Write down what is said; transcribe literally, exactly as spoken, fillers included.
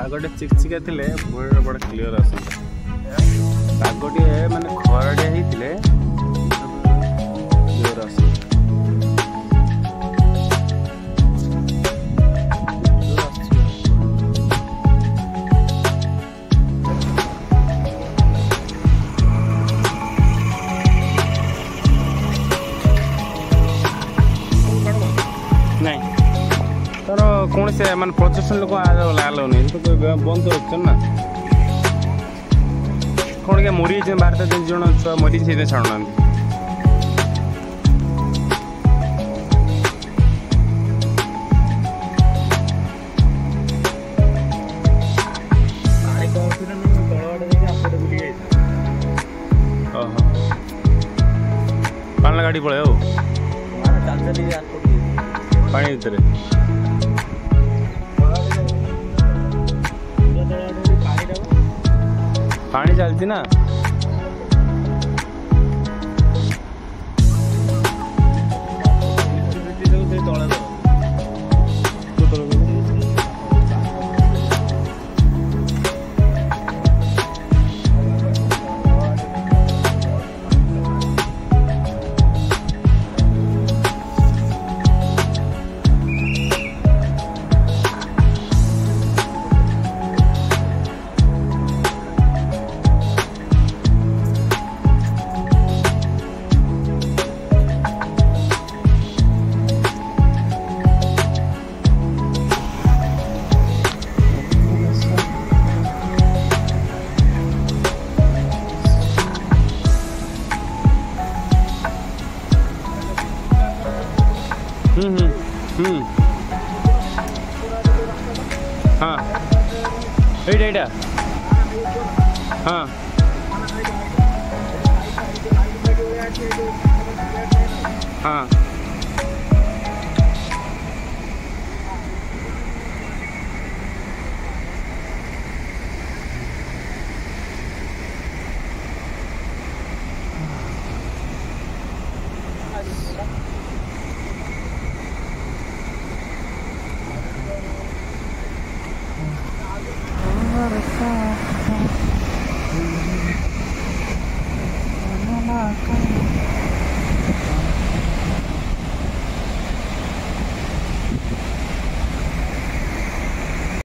पागटे चिकचिका थिले बड़ा बड़ा क्लियर आसता पागटे माने खराड़िया होते क्लियर आस कौन से मान प्रशासन लोग आलो नहीं तो बंद हो ना कौन क्या मरी बारह तीन जन छुआ मरी से छाड़ना पानी गाड़ी पड़े हो पानी भीतर पानी चलती ना हम्म हम्म हाँ एटा एटा हाँ हाँ What a